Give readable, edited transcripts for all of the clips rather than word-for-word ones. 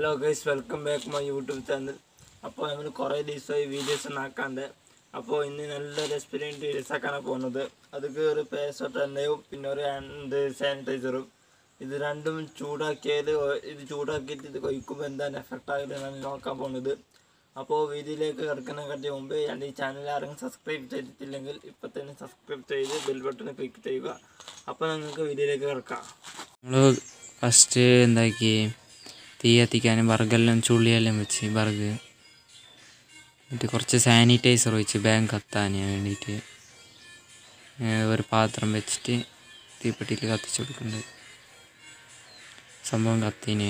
Hello guys, welcome back to my YouTube channel. അപ്പോൾ നമ്മൾ കുറേ ദിവസമായി വീഡിയോസ് ഉണ്ടാക്കാണ്ട്. അപ്പോൾ ഇന്ന് നല്ലൊരു എക്സ്പീരിയൻസ് വീഡിയോസാക്കാനാണ് പോകുന്നത്. അതൊക്കെ ഒരു പേസ്റ്റ് എണ്ണയും പിന്നെ ഒരു സാനിറ്റൈസറും ഇത് രണ്ടും ചൂടാക്കിയിട്ട് ഇത് കഴിക്കുമ്പോൾ എന്താണ് എഫക്റ്റ് ആയിട്ടാണ് നോക്കാൻ പോകുന്നത്. അപ്പോൾ വീഡിയോയിലേക്ക് കിടക്കുന്നതിനെക്കാട്ടി മുമ്പ് എൻ്റെ ഈ ചാനൽ ആരെങ്കിലും സബ്സ്ക്രൈബ് ചെയ്തിട്ടില്ലെങ്കിൽ ഇപ്പോൾ തന്നെ സബ്സ്ക്രൈബ് ചെയ്ത് ബെൽ ബട്ടൺ ക്ലിക്ക് ചെയ്യുക. അപ്പോൾ നിങ്ങൾക്ക് വീഡിയോയിലേക്ക് കിടക്കാം. നമ്മൾ ഫസ്റ്റ് എന്താക്കി തീ കത്തിക്കാനും ബർഗെല്ലാം ചുള്ളിയെല്ലാം വെച്ച് ബർഗ് എന്നിട്ട് കുറച്ച് സാനിറ്റൈസർ ഒഴിച്ച് ബാങ്ക് കത്താൻ വേണ്ടിയിട്ട് ഒരു പാത്രം വെച്ചിട്ട് തീപ്പെട്ടിയിൽ കത്തിച്ച് കൊടുക്കുന്നുണ്ട്. സംഭവം കത്തിന്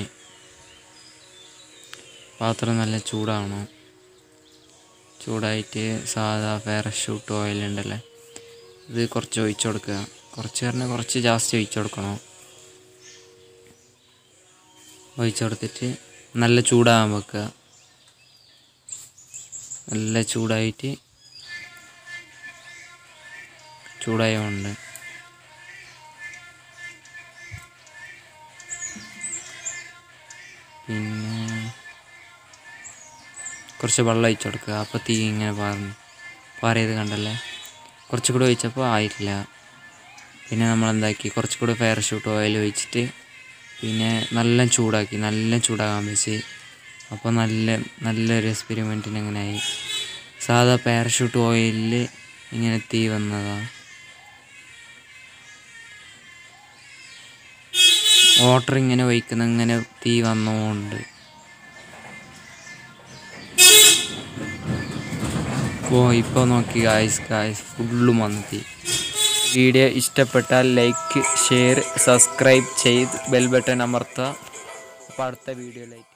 പാത്രം നല്ല ചൂടാവണം. ചൂടായിട്ട് സാധാ പാരഷൂട്ട് ഓയിൽ ഉണ്ടല്ലേ ഇത് കുറച്ച് ഒഴിച്ചു കൊടുക്കുക. കുറച്ച് ജാസ്തി ഒഴിച്ചു കൊടുക്കണം. ഒഴിച്ചു കൊടുത്തിട്ട് നല്ല ചൂടാകാൻ വെക്കുക. നല്ല ചൂടായതുകൊണ്ട് പിന്നെ കുറച്ച് വെള്ളം ഒഴിച്ചു കൊടുക്കുക. അപ്പോൾ തീ ഇങ്ങനെ പാറിയത് കണ്ടല്ലേ. കുറച്ചുകൂടി ഒഴിച്ചപ്പോൾ ആയിട്ടില്ല. പിന്നെ നമ്മളെന്താക്കി കുറച്ചുകൂടി പാരഷൂട്ട് ഓയിൽ ഒഴിച്ചിട്ട് പിന്നെ നല്ല ചൂടാകാൻ വെച്ച്. അപ്പോൾ നല്ലൊരു എക്സ്പെരിമെൻറ്റിന് അങ്ങനെയായി. സാധാ പാരഷൂട്ട് ഓയിലിൽ ഇങ്ങനെ തീ വന്നതാണ്. വാട്ടർ ഇങ്ങനെ ഒഴിക്കുന്ന ഇങ്ങനെ തീ വന്നുകൊണ്ട് ഇപ്പോൾ നോക്കി ഗായ്സ് ഫുള്ളും വന്ന് തീ. വീഡിയോ ഇഷ്ടപ്പെട്ടാൽ ലൈക്ക്, ഷെയർ, സബ്സ്ക്രൈബ് ചെയ്ത് ബെൽ ബട്ടൺ അമർത്തുക. അപ്പോൾ അടുത്ത വീഡിയോയിലേക്ക്